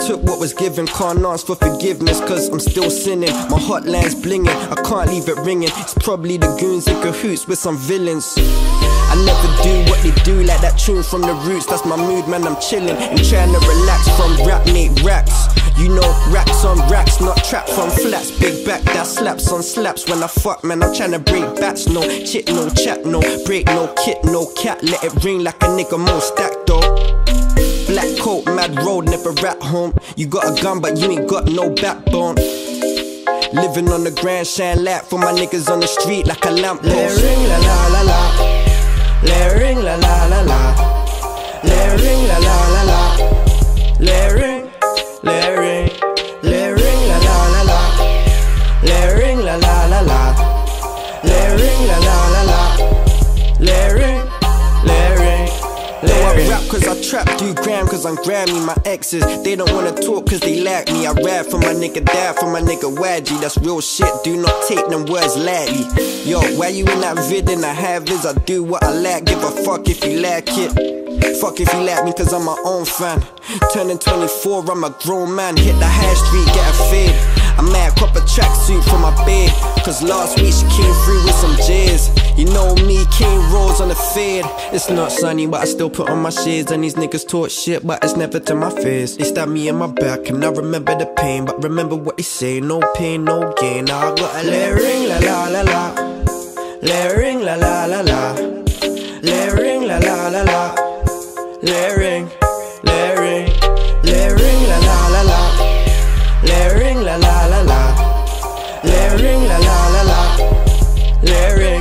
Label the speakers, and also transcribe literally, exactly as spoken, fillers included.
Speaker 1: took what was given. Can't ask for forgiveness cause I'm still sinning. My hotline's blinging, I can't leave it ringing. It's probably the goons in cahoots with some villains. I never do what they do, like that tune from the Roots. That's my mood, man, I'm chilling and trying to relax from rap, mate, racks. You know, racks on racks, not trap from flats. Big back, that slaps on slaps. When I fuck, man, I'm trying to break bats. No chit, no chat, no break, no kit, no cat. Let it ring like a nigga MoStack, though. Black coat, mad road, never rat home. You got a gun, but you ain't got no backbone. Living on the grand, shine light for my niggas on the street like a lamp post.
Speaker 2: Let ring la la la la. Let ring la la la la. Let ring la la la la. Let ring. Let ring, let ring la la la la. Let ring la la la la. Let ring la la la la. Let ring, let ring, let ring.
Speaker 1: I rap cause I trap, do gram cause I'm Grammy. My exes, they don't wanna talk cause they like me. I rap for my nigga, die for my nigga Y G. That's real shit, do not take them words lightly. Yo, why you in that vid in the high vis? I do what I like, give a fuck if you like it. Fuck if you like me cause I'm my own fan. Turning twenty-four, I'm a grown man. Hit the high street, get a fade. I might cop a tracksuit for my bed, cause last week she came through with some jizz. You know me, King Rolls on the fade. It's not sunny, but I still put on my shades. And these niggas talk shit, but it's never to my face. They stab me in my back, and I remember the pain. But remember what they say, no pain, no gain. Now I gotta
Speaker 2: let ring la la la la. Let ring la la la la. Let ring la la la la. Let ring, let ring, let ring la la la la. Let ring la la la la. Let ring la la la la. Let ring.